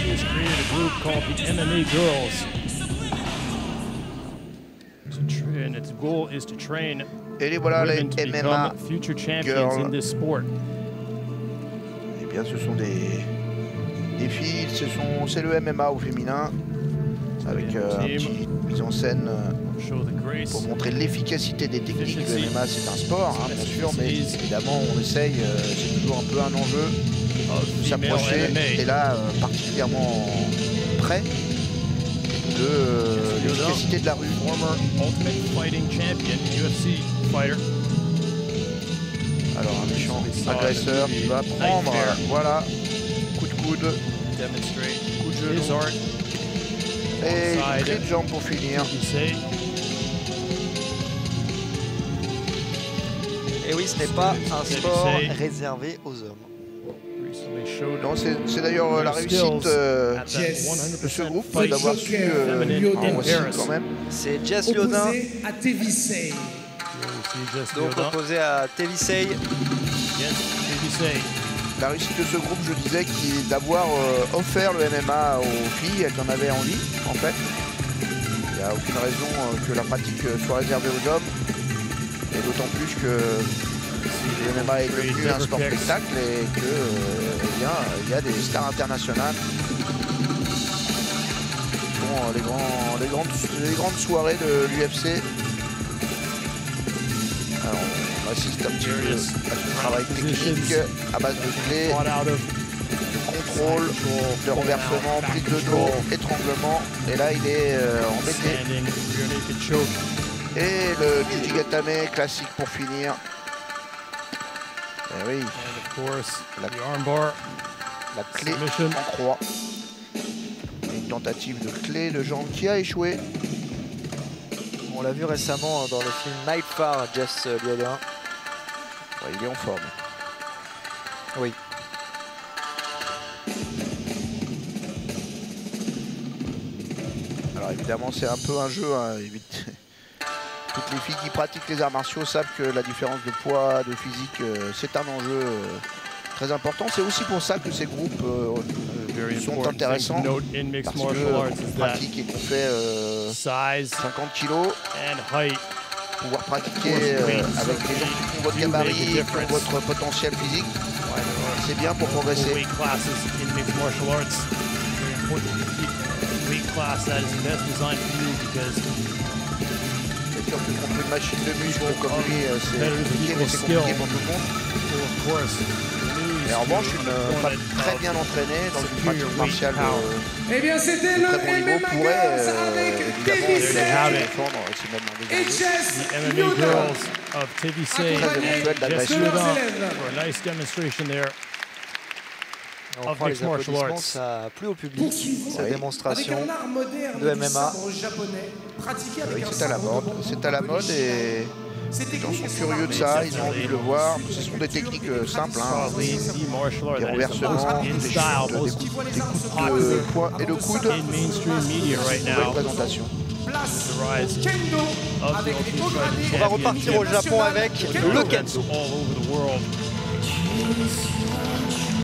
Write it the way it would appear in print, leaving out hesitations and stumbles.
he has created a group called the MMA Girls. And its goal is to train Et voilà les women to MMA become future champions in Girls. this sport. Eh bien, ce sont des filles, c'est le MMA au féminin, avec un petit mise en scène pour montrer l'efficacité des techniques. Le MMA, c'est un sport, hein, bien sûr, mais évidemment, on essaye, c'est toujours un peu un enjeu de s'approcher, et là, particulièrement près de l'efficacité de la rue. Alors un méchant agresseur qui va prendre, voilà, coup de coude, coup de genou, et une clé de jambe pour finir. Et oui, ce n'est pas un sport réservé aux hommes. Non, c'est d'ailleurs la réussite de ce groupe d'avoir su aussi quand même. C'est Jess Liodin, à Tevisei. donc opposé à Tevisei. La réussite de ce groupe, je disais, qui est d'avoir offert le MMA aux filles, elles en avaient envie en fait. Il n'y a aucune raison que la pratique soit réservée aux hommes, et d'autant plus que le MMA est devenu un sport spectacle et que il y a des stars internationales qui font les grandes soirées de l'UFC. Alors on assiste un petit peu à ce travail technique à base de clés, de contrôle, de renversement, prise de dos, étranglement, et là il est embêté. Et le Jujigatame classique pour finir. Eh oui, la clé en croix. Une tentative de clé de jambe qui a échoué. On l'a vu récemment dans le film Nightfall, Jess Liodin. Ouais, il est en forme. Oui. Alors évidemment c'est un peu un jeu, hein. Toutes les filles qui pratiquent les arts martiaux savent que la différence de poids, de physique, c'est un enjeu très important. C'est aussi pour ça que ces groupes sont intéressants, parce qu'on pratique et qu'on fait 50 kilos, pouvoir pratiquer avec des gens qui font votre gabarit, qui font votre potentiel physique, c'est bien pour progresser. C'est sûr que contre une machine de muscle comme lui, c'est compliqué, mais c'est compliqué pour tout le monde. Et en revanche, une femme très bien entraînée dans une pratique martiale de Eh bien, c'était très le bon niveau MMA pourrait Girls avec évidemment Tevisei défendre aussi même dans des et enjeux Jess MMA Liodin. Girls of Tevisei, très éventuels Jess d'agression. Liodin for a nice demonstration there. On prend les applaudissements, ça a plu au public, cette démonstration de MMA. Oui, c'est à la mode, c'est à la mode et les gens sont curieux de ça, ils ont envie de le voir. Ce sont des techniques simples, hein. Des renversements, des chutes, des coups de poing et de coude. Nouvelle présentation. On va repartir au Japon avec le kendo.